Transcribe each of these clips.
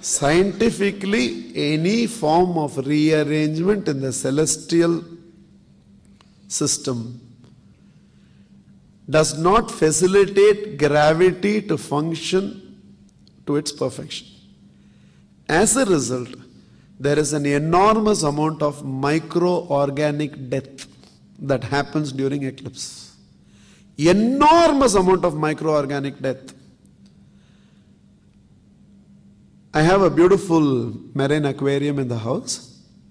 Scientifically, any form of rearrangement in the celestial system does not facilitate gravity to function to its perfection. As a result, there is an enormous amount of microorganic death that happens during eclipse. Enormous amount of microorganic death. I have a beautiful marine aquarium in the house.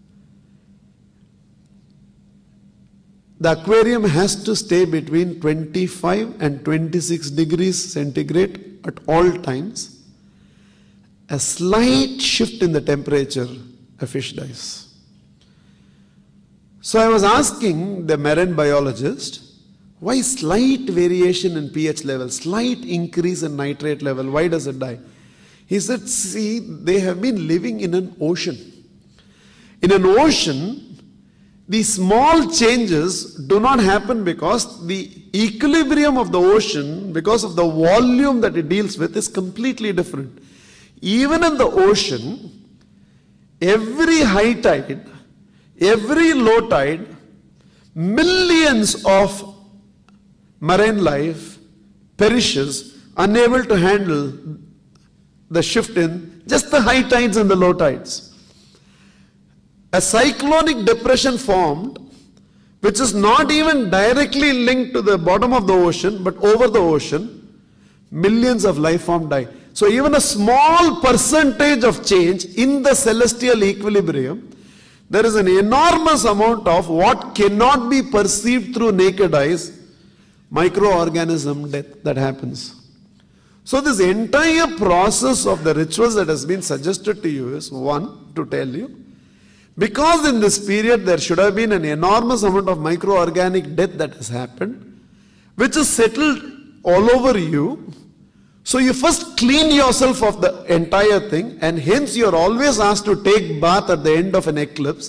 The aquarium has to stay between 25 and 26 degrees centigrade at all times. A slight shift in the temperature, a fish dies. So I was asking the marine biologist, why slight variation in pH level, slight increase in nitrate level, why does it die? He said, see, they have been living in an ocean. In an ocean, these small changes do not happen because the equilibrium of the ocean, because of the volume that it deals with, is completely different. Even in the ocean, every high tide, every low tide, millions of marine life perishes, unable to handle the shift in just the high tides and the low tides. A cyclonic depression formed, which is not even directly linked to the bottom of the ocean, but over the ocean, millions of life forms die. So even a small percentage of change in the celestial equilibrium, there is an enormous amount of what cannot be perceived through naked eyes, microorganism death that happens. So this entire process of the rituals that has been suggested to you is, one, to tell you, because in this period there should have been an enormous amount of microorganic death that has happened, which is settled all over you. So you first clean yourself of the entire thing, and hence you are always asked to take bath at the end of an eclipse.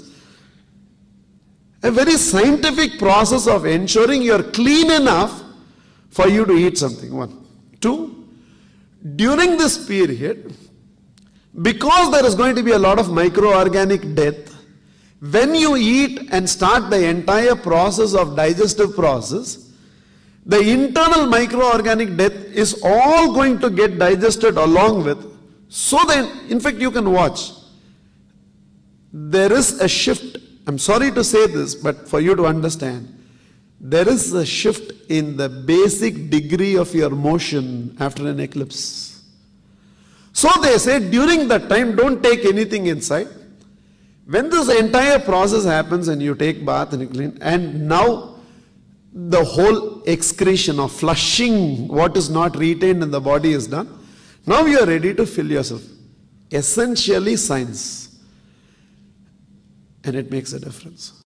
A very scientific process of ensuring you are clean enough for you to eat something. One. Two, during this period, because there is going to be a lot of microorganic death, when you eat and start the entire process of digestive process, the internal microorganic death is all going to get digested along with. So then, in fact, you can watch. There is a shift. I'm sorry to say this, but for you to understand, there is a shift in the basic degree of your motion after an eclipse. So they say during that time, don't take anything inside. When this entire process happens and you take bath and you clean, and now the whole excretion of flushing what is not retained in the body is done, now you are ready to fill yourself. Essentially science. And it makes a difference.